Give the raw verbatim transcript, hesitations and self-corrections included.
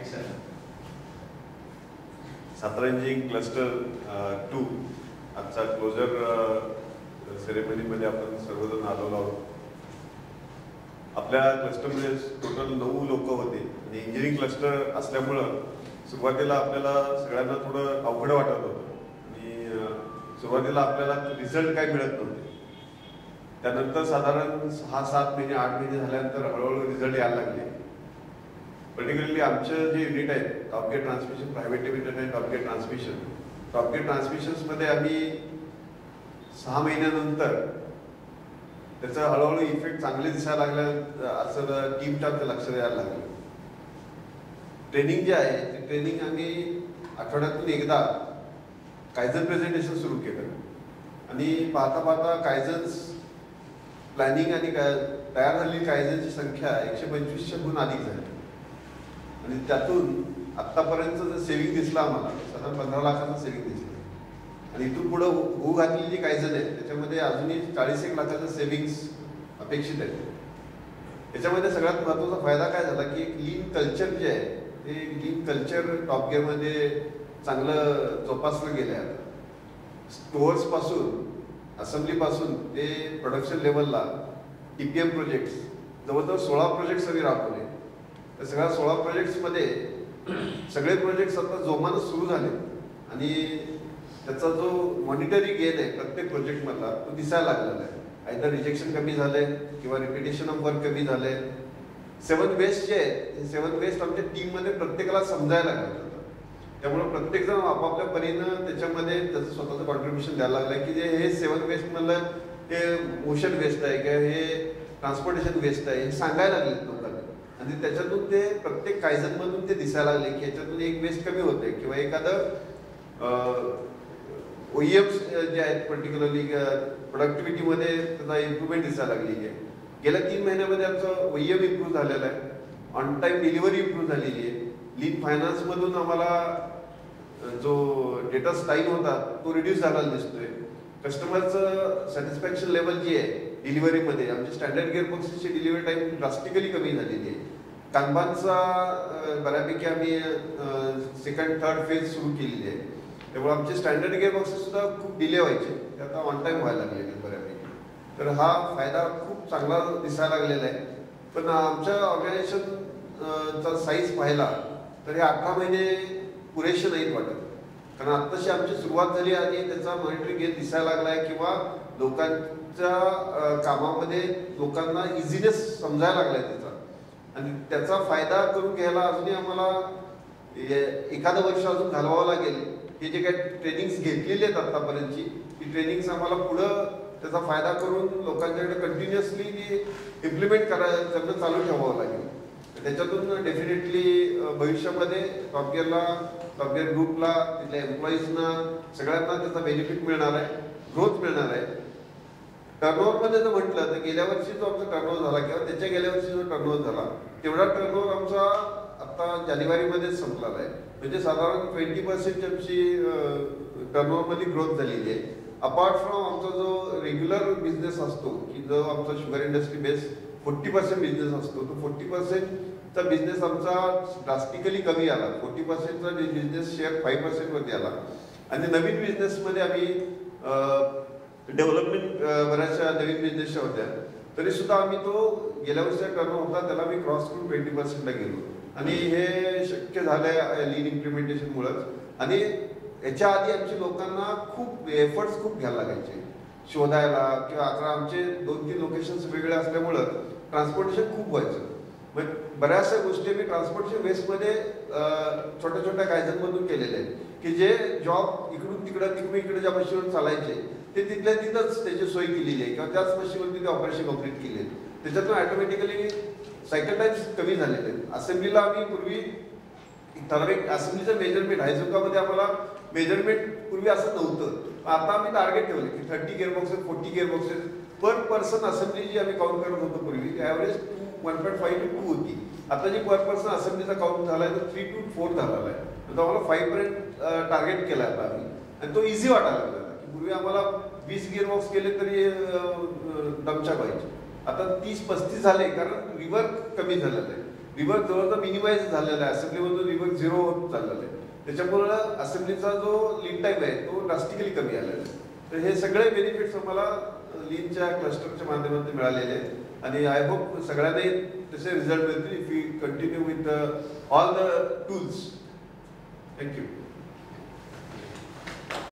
Satara engineering cluster two आजचा closure सेरेमनीमध्ये आपण सर्वजण आलेलो आहोत. आपल्या क्लस्टरमध्ये टोटल नऊ लोक होते आणि इंजिनिअरिंग क्लस्टर असल्यामुळं सुरुवातीला आपल्याला सगळ्यांना थोडं अवघड वाटत होतं आणि सुरुवातीला आपल्याला रिझल्ट काय मिळत नव्हते. त्यानंतर साधारण सहा सात महिने आठ महिने झाल्यानंतर हळूहळू रिझल्ट यायला लागले. पर्टिक्युलरली आमचं जे युनिट आहे टॉपगेट ट्रान्समिशन, प्रायव्हेट लिमिटेड आणि टॉपगेट ट्रान्समिशन, टॉपगेट ट्रान्समिशन्समध्ये आम्ही सहा महिन्यानंतर त्याचा हळूहळू इफेक्ट चांगले दिसायला लागला असं टीम स्टाफचं लक्ष द्यायला लागलं. ट्रेनिंग जे आहे ते ट्रेनिंग आम्ही आठवड्यातून एकदा कायझन प्रेझेंटेशन सुरू केलं आणि पाहता पाहता कायझन्स प्लॅनिंग आणि तयार झालेली कायझनची संख्या एकशे पंचवीसच्या गुण अधिक झाली आणि त्यातून आत्तापर्यंत जर सेव्हिंग दिसला आम्हाला साधारण पंधरा लाखाचं सेव्हिंग दिसलं आणि इथून पुढं होऊ घातलेली जी कायझन आहे त्याच्यामध्ये अजूनही चाळीस एक लाखाचं सेव्हिंग्स अपेक्षित आहे. याच्यामध्ये सगळ्यात महत्त्वाचा फायदा काय झाला की एक लीन कल्चर जे आहे ते लीन कल्चर टॉप गिअरमध्ये चांगलं जोपासलं गेलं आहे. स्टोअर्सपासून असेंब्लीपासून ते प्रोडक्शन लेवलला टी पी एम प्रोजेक्ट्स जवळजवळ सोळा प्रोजेक्ट्स आम्ही राबवले. त्या सगळ्या सोळा प्रोजेक्ट्समध्ये सगळे प्रोजेक्ट्स आता जोमानं सुरू झाले आणि त्याचा जो मॉनिटरी गेन आहे प्रत्येक प्रोजेक्टमधला तो दिसायला लागलेला आहे. आयदर रिजेक्शन कमी झाले किंवा रिपिटेशन ऑफ वर्क कमी झाले. सेवन वेस्ट जे आहेत हे सेवन वेस्ट आमच्या टीममध्ये प्रत्येकाला समजायला लागलं होतं. त्यामुळे प्रत्येकजण आपापल्या परीनं त्याच्यामध्ये त्याचं स्वतःचं कॉन्ट्रीब्युशन द्यायला लागलं की जे हे सेवन वेस्टमधलं हे मोशन वेस्ट आहे किंवा हे ट्रान्सपोर्टेशन वेस्ट आहे हे सांगायला लागलेत लोकांना आणि त्याच्यातून ते प्रत्येक कायझनमधून ते दिसायला लागले की याच्यातून एक वेस्ट कमी होते किंवा एखादं ओईएम्स जे आहेत पर्टिक्युलरली प्रोडक्टिव्हिटीमध्ये त्याचा इम्प्रुव्हमेंट दिसायला लागलेली आहे. गेल्या तीन महिन्यामध्ये आमचं ओईएम इम्प्रूव्ह झालेलं आहे. ऑन टाईम डिलिव्हरी इम्प्रूव्ह झालेली आहे. लीन फायनान्समधून आम्हाला जो डेटाच टाईम होता तो रिड्यूस झालेला दिसतोय. कस्टमरचं सॅटिस्फॅक्शन लेवल जी आहे डिलिव्हरीमध्ये आमची स्टँडर्ड गिअर बॉक्सेसची डिलिव्हरी टाईम ड्रास्टिकली कमी झालेली आहे. कानबानचा बऱ्यापैकी आम्ही सेकंड थर्ड फेज सुरू केलेली आहे. त्यामुळे आमचे स्टँडर्ड गिअर बॉक्सेस सुद्धा खूप डिले व्हायचे ते आता ऑन टाईम व्हायला लागलेले बऱ्यापैकी. तर हा फायदा खूप चांगला दिसायला लागलेला आहे. पण आमच्या ऑर्गनायझेशनचा साईज पाहिला तर हे अठरा महिने पुरेसे नाहीत वाटत. कारण आत्ताशी आमची सुरुवात झाली आणि त्याचा मॉनिटरिंग गेन दिसायला लागला आहे किंवा लोकांच्या कामामध्ये लोकांना इझिनेस समजायला लागला आहे त्याचा आणि त्याचा फायदा करून घ्यायला अजूनही आम्हाला एखादं वर्ष अजून घालवावं लागेल. हे जे काही ट्रेनिंग्स घेतलेली आहेत आत्तापर्यंतची ती ट्रेनिंग्स आम्हाला पुढं त्याचा फायदा करून लोकांच्याकडे कंटिन्युअसली ती इम्प्लिमेंट करा करणं चालू ठेवावं लागेल. त्याच्यातून डेफिनेटली भविष्यामध्ये टॉप गिअरला टॉप गिअर ग्रुपला तिथल्या एम्प्लॉईजना सगळ्यांना त्याचा बेनिफिट मिळणार आहे, ग्रोथ मिळणार आहे. टर्नओव्हरमध्ये जर म्हटलं तर गेल्या वर्षी जो आमचा टर्नओव्हर झाला किंवा त्याच्या गेल्या वर्षी जो टर्नओव्हर झाला तेवढा टर्नओव्हर आमचा आता जानेवारीमध्येच संपलेला आहे. म्हणजे साधारण ट्वेंटी पर्सेंट आमची टर्नओव्हरमध्ये ग्रोथ झालेली आहे. अपार्ट फ्रॉम आमचा जो रेग्युलर बिझनेस असतो की जो आमचा sugar industry base forty percent business असतो तो फोर्टी पर्सेंटचा बिझनेस आमचा ड्रास्टिकली कमी आला. फोर्टी पर्सेंटचा बिझनेस शेअर फाईव्ह पर्सेंटवरती आला आणि नवीन बिझनेसमध्ये आम्ही डेव्हलपमेंट बऱ्याचशा नवीन बिझनेसच्या होत्या तरी सुद्धा आम्ही तो गेल्या वर्षीचा टर्न होता त्याला मी क्रॉस करून ट्वेंटी पर्सेंटला गेलो आणि हे शक्य झालंय लीन इम्प्लिमेंटेशनमुळेच. आणि याच्या आधी आमच्या लोकांना खूप एफर्ट्स खूप घ्यायला लागायचे शोधायला किंवा अकरा आमचे दोन तीन लोकेशन्स वेगळे असल्यामुळं ट्रान्सपोर्टेशन खूप व्हायचं. मग बऱ्याचशा गोष्टी मी ट्रान्सपोर्टेशन वेस्टमध्ये छोट्या छोट्या कायद्यांमधून केलेल्या आहेत की जे जॉब इकडून तिकडं तिकडून इकडे ज्या मशीनवर चालायचे ते तिथल्या तिथंच त्याची सोय केलेली आहे किंवा त्याच मशीनवरती ते ऑपरेशन कम्प्लीट केले आहेत. त्याच्यातून ऑटोमॅटिकली सायकल टाईम्स कमी झालेले आहेत. असेंब्लीला आम्ही पूर्वी ठराविक असेंब्लीचं मेजरमेंट हायझुकामध्ये आम्हाला मेजरमेंट पूर्वी असं नव्हतं. आता आम्ही टार्गेट ठेवले की thirty gear boxes forty gear boxes per person assembly जी आम्ही काउंट करत होतो पूर्वी average two one point five to two होती. आता जी पर पर्सन असेंब्लीचा काउंट झाला आहे तो थ्री टू फोर झालेला आहे. तर आम्हाला फाईव्ह पर्यंत टार्गेट केला आता आम्ही आणि तो इझी वाटायला लागला की पूर्वी आम्हाला वीस गिअर बॉक्स केले तरी दमछाक व्हायचे. आता तीस पस्तीस झाले कारण रिवर्क कमी झालेलं आहे. रिवर्क जवळजवळ मिनिमाइज झालेला आहे. असेंब्लीमधून रिवर्क झिरो होत चाललेला आहे. त्याच्यामुळं असेंब्लीचा जो लीड टाईम आहे तो ड्रास्टिकली कमी आलेला आहे. तर हे सगळे बेनिफिट्स आम्हाला लीनच्या क्लस्टरच्या माध्यमातून मिळालेले आहेत आणि आय होप सगळ्यांनी तसे रिझल्ट मिळतील if you continue with all the tools. Thank you.